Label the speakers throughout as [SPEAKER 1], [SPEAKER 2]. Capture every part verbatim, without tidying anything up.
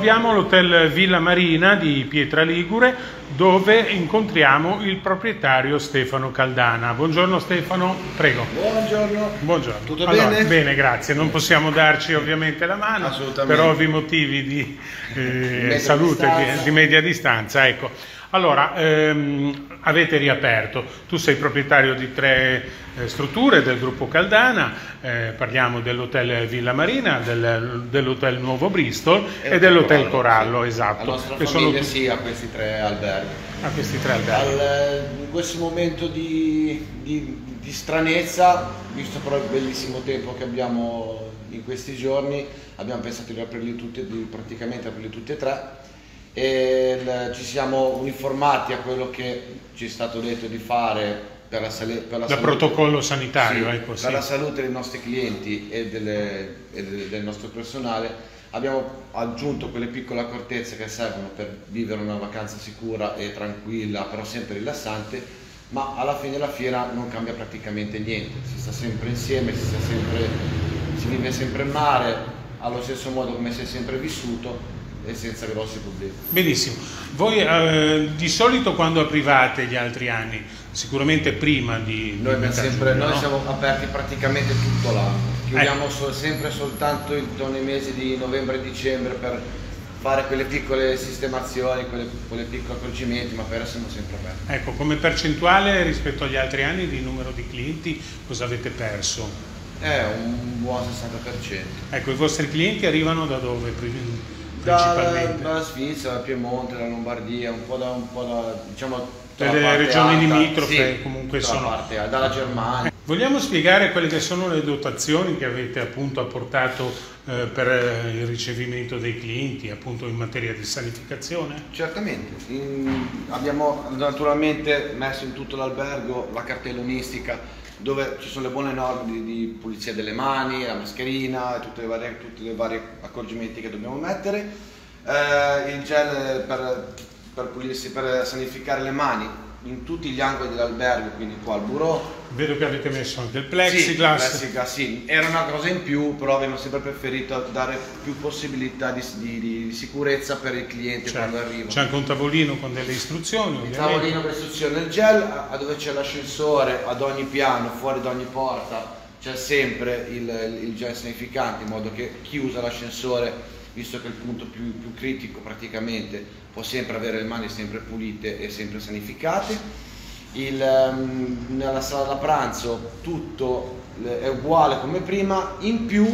[SPEAKER 1] troviamo all'hotel Villa Marina di Pietra Ligure, dove incontriamo il proprietario Stefano Caldana. Buongiorno Stefano, prego.
[SPEAKER 2] Buongiorno.
[SPEAKER 1] Buongiorno.
[SPEAKER 2] Tutto
[SPEAKER 1] allora,
[SPEAKER 2] bene?
[SPEAKER 1] Bene, grazie. Non possiamo darci ovviamente la mano per ovvi motivi di eh, salute, di, di media distanza. Ecco. Allora, ehm, avete riaperto, tu sei proprietario di tre eh, strutture del gruppo Caldana, eh, parliamo dell'hotel Villa Marina, del, dell'hotel Nuovo Bristol e, e dell'hotel Corallo, Corallo, sì. Esatto.
[SPEAKER 2] La nostra
[SPEAKER 1] che
[SPEAKER 2] famiglia
[SPEAKER 1] sono
[SPEAKER 2] sì, a questi tre alberghi.
[SPEAKER 1] A questi tre alberghi.
[SPEAKER 2] Al, in questo momento di, di, di stranezza, visto però il bellissimo tempo che abbiamo in questi giorni, abbiamo pensato di aprirli tutti, di praticamente aprirli tutti e tre. E il, ci siamo uniformati a quello che ci è stato detto di fare per la, per la
[SPEAKER 1] da
[SPEAKER 2] salute,
[SPEAKER 1] protocollo sanitario,
[SPEAKER 2] sì,
[SPEAKER 1] ecco,
[SPEAKER 2] per
[SPEAKER 1] sì.
[SPEAKER 2] la salute dei nostri clienti e, delle, e del, del nostro personale. Abbiamo aggiunto quelle piccole accortezze che servono per vivere una vacanza sicura e tranquilla, però sempre rilassante, ma alla fine della fiera non cambia praticamente niente, si sta sempre insieme, si, sta sempre, si vive sempre in mare allo stesso modo come si è sempre vissuto e senza grossi problemi.
[SPEAKER 1] Benissimo. Voi eh, di solito quando aprivate gli altri anni? Sicuramente prima di...
[SPEAKER 2] Noi,
[SPEAKER 1] di
[SPEAKER 2] sempre,
[SPEAKER 1] giugno,
[SPEAKER 2] noi
[SPEAKER 1] no?
[SPEAKER 2] siamo aperti praticamente tutto l'anno, chiudiamo
[SPEAKER 1] eh.
[SPEAKER 2] so, sempre soltanto nei mesi di novembre e dicembre per fare quelle piccole sistemazioni, quelle, quelle piccoli accorgimenti, ma per ora siamo sempre aperti.
[SPEAKER 1] Ecco, come percentuale rispetto agli altri anni di numero di clienti cosa avete perso?
[SPEAKER 2] È un buon sessanta per cento.
[SPEAKER 1] Ecco, i vostri clienti arrivano da dove principalmente?
[SPEAKER 2] Da, dalla Svizzera, dal Piemonte, dalla Lombardia, un po' da, un po' da diciamo,
[SPEAKER 1] delle regioni
[SPEAKER 2] alta,
[SPEAKER 1] limitrofe,
[SPEAKER 2] sì,
[SPEAKER 1] comunque sono...
[SPEAKER 2] parte, dalla Germania.
[SPEAKER 1] Vogliamo spiegare quelle che sono le dotazioni che avete appunto apportato eh, per il ricevimento dei clienti, appunto in materia di sanificazione?
[SPEAKER 2] Certamente, in, abbiamo naturalmente messo in tutto l'albergo la cartellonistica dove ci sono le buone norme di, di pulizia delle mani, la mascherina, tutte le varie, tutti i vari accorgimenti che dobbiamo mettere, eh, il gel per, per pulirsi, per sanificare le mani in tutti gli angoli dell'albergo, quindi qua al bureau.
[SPEAKER 1] Vedo che avete messo anche il plexiglass.
[SPEAKER 2] Sì, plexiglass, sì. Era una cosa in più, però abbiamo sempre preferito dare più possibilità di, di, di sicurezza per il cliente quando arriva.
[SPEAKER 1] C'è anche un tavolino con delle istruzioni, ovviamente.
[SPEAKER 2] Il tavolino con le istruzioni, il gel, a dove c'è l'ascensore, ad ogni piano, fuori da ogni porta, c'è sempre il, il gel sanificante, in modo che chi usa l'ascensore, visto che è il punto più, più critico praticamente, può sempre avere le mani sempre pulite e sempre sanificate. Il, um, nella sala da pranzo tutto è uguale come prima, in più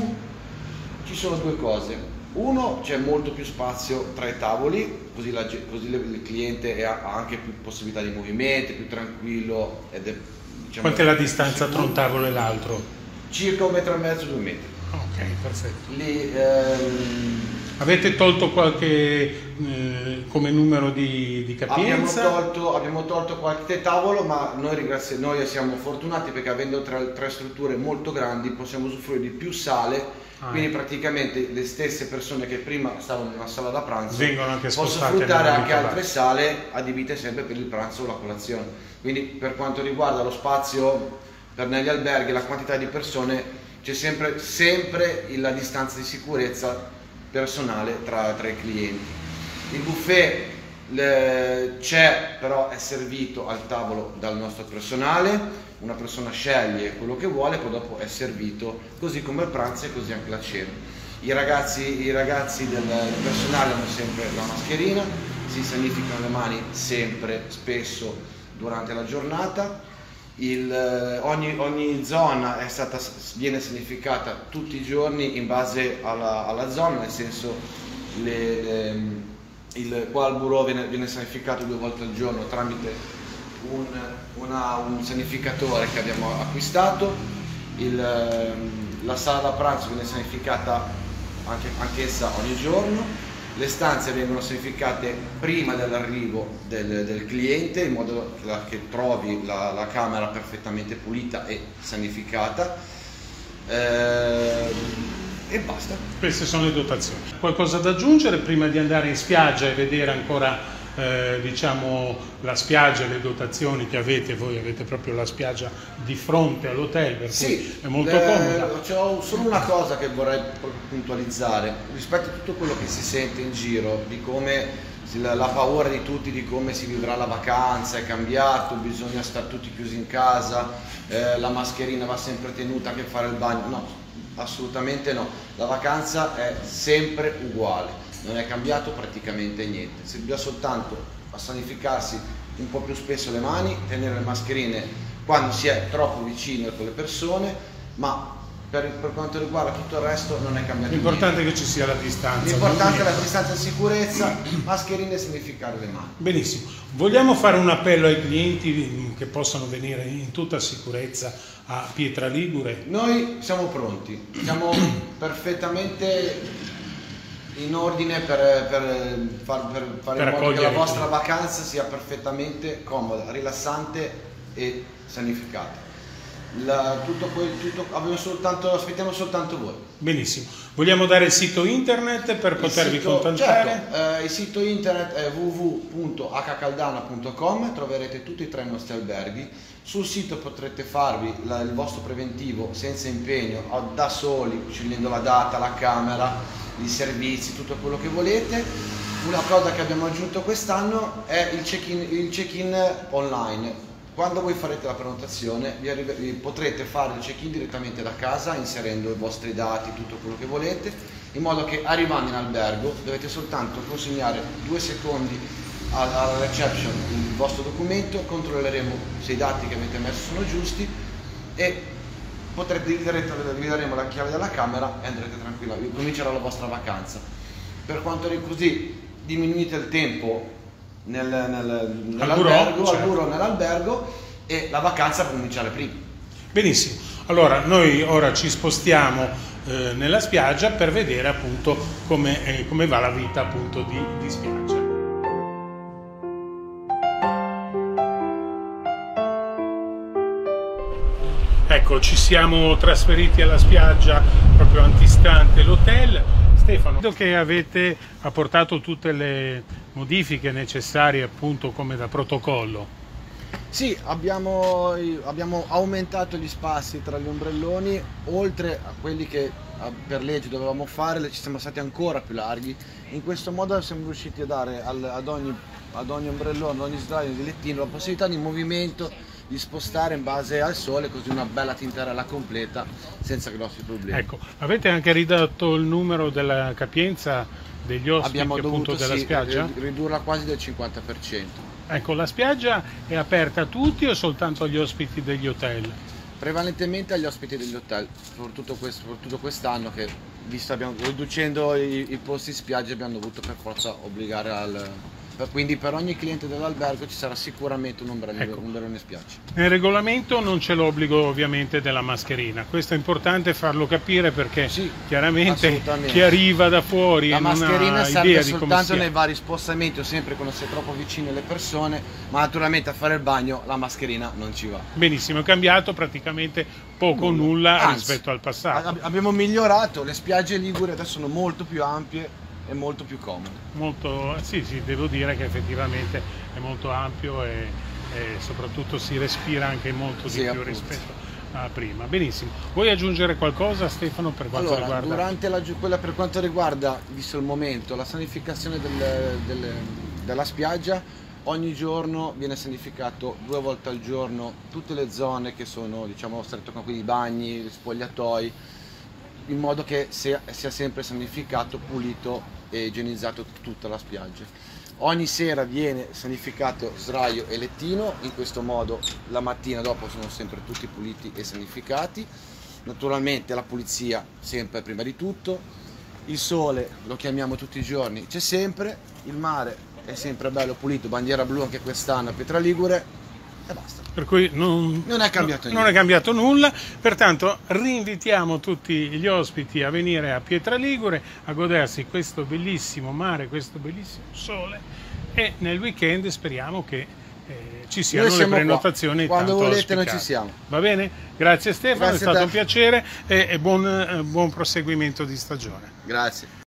[SPEAKER 2] ci sono due cose. Uno, c'è molto più spazio tra i tavoli, così, la, così il cliente ha anche più possibilità di movimento, è più tranquillo. Ed è, diciamo,
[SPEAKER 1] quanto è la distanza tra un tavolo e l'altro?
[SPEAKER 2] Circa un metro e mezzo, due metri.
[SPEAKER 1] Ok, perfetto.
[SPEAKER 2] Lì, ehm,
[SPEAKER 1] avete tolto qualche eh, come numero di, di capienza?
[SPEAKER 2] Abbiamo tolto, abbiamo tolto qualche tavolo, ma noi, ringrazio, noi siamo fortunati perché avendo tre, tre strutture molto grandi possiamo usufruire di più sale, ah, quindi praticamente le stesse persone che prima stavano in una sala da pranzo
[SPEAKER 1] vengono anche
[SPEAKER 2] possono sfruttare anche altre sale adibite sempre per il pranzo o la colazione. Quindi per quanto riguarda lo spazio per negli alberghi, la quantità di persone, c'è sempre, sempre la distanza di sicurezza personale tra, tra i clienti. Il buffet c'è, però è servito al tavolo dal nostro personale, una persona sceglie quello che vuole, poi dopo è servito così come il pranzo e così anche la cena. I ragazzi, i ragazzi del, del personale hanno sempre la mascherina, si sanificano le mani sempre, spesso durante la giornata. Il, ogni, ogni zona è stata, viene sanificata tutti i giorni in base alla, alla zona, nel senso le, le, il, qua al bureau viene, viene sanificato due volte al giorno tramite un, una, un sanificatore che abbiamo acquistato. Il, la sala da pranzo viene sanificata anche, anch'essa ogni giorno. Le stanze vengono sanificate prima dell'arrivo del, del cliente, in modo che trovi la, la camera perfettamente pulita e sanificata. Eh, e basta.
[SPEAKER 1] Queste sono le dotazioni. Qualcosa da aggiungere prima di andare in spiaggia e vedere ancora eh, diciamo, la spiaggia, le dotazioni che avete, voi avete proprio la spiaggia di fronte all'hotel, per
[SPEAKER 2] sì,
[SPEAKER 1] cui è molto
[SPEAKER 2] eh,
[SPEAKER 1] comoda.
[SPEAKER 2] C'è solo una cosa che vorrei puntualizzare, rispetto a tutto quello che si sente in giro, di come la, la paura di tutti di come si vivrà la vacanza, è cambiato, bisogna stare tutti chiusi in casa, eh, la mascherina va sempre tenuta anche fare il bagno, no, assolutamente no, la vacanza è sempre uguale, non è cambiato praticamente niente, serve soltanto a sanificarsi un po' più spesso le mani, tenere le mascherine quando si è troppo vicino con le persone, ma per, per quanto riguarda tutto il resto non è cambiato niente.
[SPEAKER 1] L'importante è che ci sia la distanza.
[SPEAKER 2] L'importante è la distanza di sicurezza, mascherine e sanificare le mani.
[SPEAKER 1] Benissimo. Vogliamo fare un appello ai clienti che possano venire in tutta sicurezza a Pietra Ligure?
[SPEAKER 2] Noi siamo pronti, siamo perfettamente in ordine per, per, far, per fare
[SPEAKER 1] per
[SPEAKER 2] in modo che la vostra
[SPEAKER 1] tutti.
[SPEAKER 2] vacanza sia perfettamente comoda, rilassante e sanificata. La, tutto quel, tutto, abbiamo soltanto, aspettiamo soltanto voi.
[SPEAKER 1] Benissimo. Vogliamo dare il sito internet per il potervi sito, contattare?
[SPEAKER 2] Certo, eh, il sito internet è w w w punto h caldana punto com, troverete tutti e tre i nostri alberghi. Sul sito potrete farvi la, il vostro preventivo senza impegno, da soli, scegliendo la data, la camera, i servizi, tutto quello che volete. Una cosa che abbiamo aggiunto quest'anno è il check-in, il check-in online. Quando voi farete la prenotazione vi arriva, vi potrete fare il check-in direttamente da casa inserendo i vostri dati, tutto quello che volete, in modo che arrivando in albergo dovete soltanto consegnare due secondi alla reception il vostro documento, controlleremo se i dati che avete messo sono giusti e potrete, vi daremo la chiave della camera e andrete tranquilli, comincerà la vostra vacanza. Per quanto riguarda così diminuite il tempo Nel, nel, nell'albergo, certo. nell'albergo e la vacanza può cominciare prima.
[SPEAKER 1] Benissimo, allora noi ora ci spostiamo eh, nella spiaggia per vedere appunto come, eh, come va la vita appunto di, di spiaggia. Ecco, ci siamo trasferiti alla spiaggia proprio antistante l'hotel. Stefano, vedo che avete apportato tutte le modifiche necessarie appunto come da protocollo.
[SPEAKER 2] Sì, abbiamo, abbiamo aumentato gli spazi tra gli ombrelloni, oltre a quelli che per legge dovevamo fare, ci siamo stati ancora più larghi. In questo modo siamo riusciti a dare al, ad, ogni, ad ogni ombrellone, ad ogni sdraio di lettino la possibilità di movimento, di spostare in base al sole, così una bella tintarella completa senza grossi problemi.
[SPEAKER 1] Ecco, avete anche ridotto il numero della capienza degli ospiti
[SPEAKER 2] Abbiamo dovuto,
[SPEAKER 1] appunto della
[SPEAKER 2] sì,
[SPEAKER 1] spiaggia?
[SPEAKER 2] ridurla quasi del cinquanta per cento.
[SPEAKER 1] Ecco, la spiaggia è aperta a tutti o soltanto agli ospiti degli hotel?
[SPEAKER 2] Prevalentemente agli ospiti degli hotel, soprattutto, quest, soprattutto quest'anno che, visto abbiamo riducendo i, i posti in spiaggia, abbiamo dovuto per forza obbligare al... Quindi per ogni cliente dell'albergo ci sarà sicuramente un ombrellone, ecco, un ombrellone in spiaggia.
[SPEAKER 1] Nel regolamento non c'è l'obbligo ovviamente della mascherina, questo è importante farlo capire perché sì, chiaramente chi arriva da fuori
[SPEAKER 2] la
[SPEAKER 1] non
[SPEAKER 2] mascherina
[SPEAKER 1] ha
[SPEAKER 2] serve
[SPEAKER 1] idea di come
[SPEAKER 2] soltanto
[SPEAKER 1] sia.
[SPEAKER 2] Nei vari spostamenti o sempre quando sei troppo vicino alle persone, ma naturalmente a fare il bagno la mascherina non ci va.
[SPEAKER 1] Benissimo, è cambiato praticamente poco o nulla, nulla rispetto al passato.
[SPEAKER 2] Abbiamo migliorato, le spiagge liguri adesso sono molto più ampie è molto più comodo.
[SPEAKER 1] Molto, sì, sì, devo dire che effettivamente è molto ampio e, e soprattutto si respira anche molto di sì, più appunto. rispetto a prima. Benissimo. Vuoi aggiungere qualcosa, Stefano, per quanto
[SPEAKER 2] allora,
[SPEAKER 1] riguarda?
[SPEAKER 2] Durante la, quella per quanto riguarda, visto il momento, la sanificazione del, del, della spiaggia, ogni giorno viene sanificato due volte al giorno tutte le zone che sono, diciamo, strette con i bagni, gli spogliatoi, in modo che sia, sia sempre sanificato, pulito e igienizzato tutta la spiaggia. Ogni sera viene sanificato sdraio e lettino, in questo modo la mattina dopo sono sempre tutti puliti e sanificati. Naturalmente la pulizia sempre prima di tutto, il sole lo chiamiamo tutti i giorni, c'è sempre, il mare è sempre bello pulito, bandiera blu anche quest'anno a Pietra Ligure e basta.
[SPEAKER 1] Per cui non,
[SPEAKER 2] non, è cambiato
[SPEAKER 1] non è cambiato nulla, pertanto rinvitiamo tutti gli ospiti a venire a Pietra Ligure a godersi questo bellissimo mare, questo bellissimo sole e nel weekend speriamo che eh, ci siano le prenotazioni
[SPEAKER 2] qua. Quando
[SPEAKER 1] tanto
[SPEAKER 2] volete
[SPEAKER 1] auspicate.
[SPEAKER 2] noi ci siamo.
[SPEAKER 1] Va bene? Grazie Stefano,
[SPEAKER 2] Grazie
[SPEAKER 1] è stato un piacere e, e buon, buon proseguimento di stagione.
[SPEAKER 2] Grazie.